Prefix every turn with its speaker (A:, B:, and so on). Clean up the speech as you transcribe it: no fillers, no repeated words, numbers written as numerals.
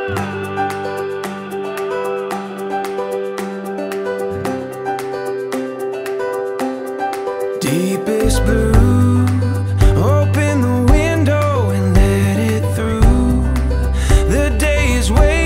A: Deepest blue, open the window and let it through. The day is waiting.